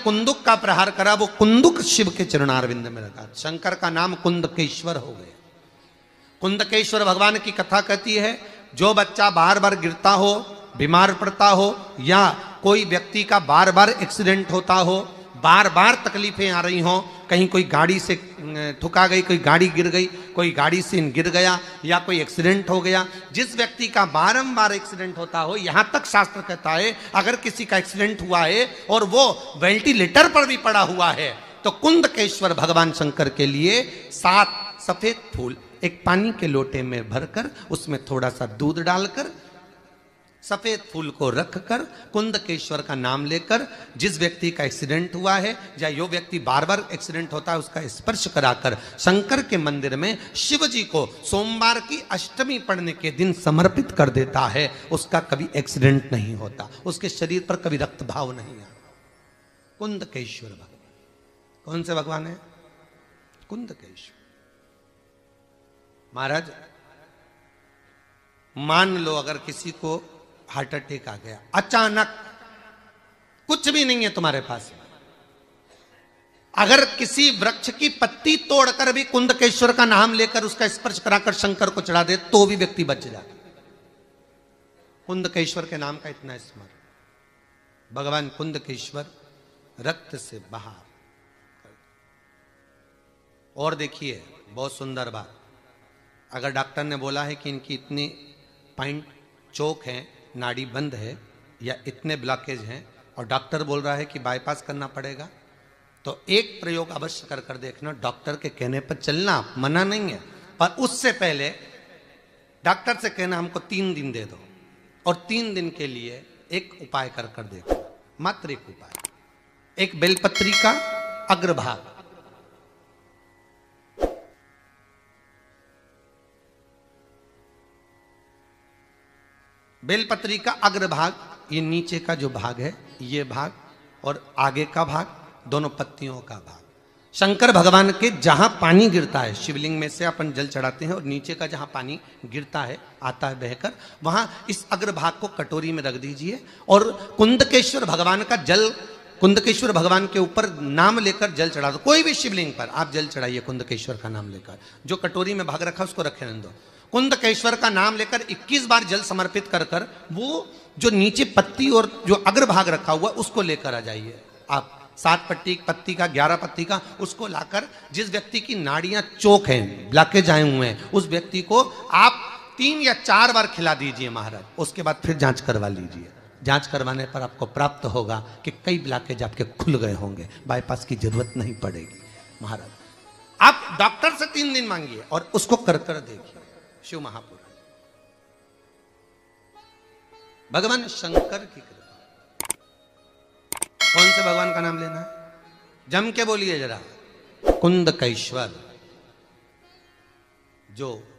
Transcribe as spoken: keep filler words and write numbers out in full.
कुंदुक का प्रहार करा, वो कुंदुक शिव के चरणारविंद में लगा। शंकर का नाम कुंदकेश्वर हो गया। कुंदकेश्वर भगवान की कथा कहती है, जो बच्चा बार बार गिरता हो, बीमार पड़ता हो, या कोई व्यक्ति का बार बार एक्सीडेंट होता हो, बार बार तकलीफें आ रही हों, कहीं कोई गाड़ी से ठुका गई, कोई गाड़ी गिर गई, कोई गाड़ी से गिर गया, या कोई एक्सीडेंट हो गया, जिस व्यक्ति का बारंबार एक्सीडेंट होता हो, यहां तक शास्त्र कहता है अगर किसी का एक्सीडेंट हुआ है और वो वेंटिलेटर पर भी पड़ा हुआ है, तो कुंदकेश्वर भगवान शंकर के लिए सात सफेद फूल एक पानी के लोटे में भरकर, उसमें थोड़ा सा दूध डालकर, सफेद फूल को रखकर, कुंदकेश्वर का नाम लेकर, जिस व्यक्ति का एक्सीडेंट हुआ है या जो व्यक्ति बार बार एक्सीडेंट होता है उसका स्पर्श कराकर शंकर के मंदिर में शिव जी को सोमवार की अष्टमी पड़ने के दिन समर्पित कर देता है, उसका कभी एक्सीडेंट नहीं होता, उसके शरीर पर कभी रक्त भाव नहीं आता। कुंदकेश्वर भगवान कौन से भगवान है? कुंदकेश्वर। महाराज मान लो अगर किसी को हार्ट अटैक आ गया अचानक, कुछ भी नहीं है तुम्हारे पास, अगर किसी वृक्ष की पत्ती तोड़कर भी कुंदकेश्वर का नाम लेकर उसका स्पर्श कराकर शंकर को चढ़ा दे तो भी व्यक्ति बच जाता। कुंदकेश्वर के नाम का इतना स्मरण। भगवान कुंदकेश्वर रक्त से बाहर। और देखिए बहुत सुंदर बात, अगर डॉक्टर ने बोला है कि इनकी इतनी पॉइंट चौक है, नाड़ी बंद है, या इतने ब्लॉकेज हैं, और डॉक्टर बोल रहा है कि बाईपास करना पड़ेगा, तो एक प्रयोग अवश्य कर कर देखना। डॉक्टर के कहने पर चलना, मना नहीं है, पर उससे पहले डॉक्टर से कहना हमको तीन दिन दे दो, और तीन दिन के लिए एक उपाय कर कर देखो, मात्र एक उपाय। एक बेलपत्री का अग्रभाग, बेलपत्री का अग्रभाग, ये नीचे का जो भाग है ये भाग, और आगे का भाग, दोनों पत्तियों का भाग, शंकर भगवान के जहां पानी गिरता है, शिवलिंग में से अपन जल चढ़ाते हैं और नीचे का जहां पानी गिरता है, आता है बहकर, वहां इस अग्रभाग को कटोरी में रख दीजिए, और कुंदकेश्वर भगवान का जल, कुंदकेश्वर भगवान के ऊपर नाम लेकर जल चढ़ा दो। कोई भी शिवलिंग पर आप जल चढ़ाइए कुंदकेश्वर का नाम लेकर, जो कटोरी में भाग रखा उसको रखे रहने दो। कुंदकेश्वर का नाम लेकर इक्कीस बार जल समर्पित कर कर वो जो नीचे पत्ती और जो अग्रभाग रखा हुआ उसको लेकर आ जाइए। आप सात पट्टी पत्ती का, ग्यारह पत्ती का, उसको लाकर जिस व्यक्ति की नाड़ियां चौक हैं, ब्लॉकेज आए हुए हैं, उस व्यक्ति को आप तीन या चार बार खिला दीजिए महाराज। उसके बाद फिर जांच करवा लीजिए। जांच करवाने पर आपको प्राप्त होगा कि कई ब्लॉकेज आपके खुल गए होंगे, बाईपास की जरूरत नहीं पड़ेगी। महाराज आप डॉक्टर से तीन दिन मांगिए और उसको कर कर देखिए। शिव महापुराण। भगवान शंकर की कृपा। कौन से भगवान का नाम लेना है? जम के बोलिए जरा। कुंदकेश्वर, जो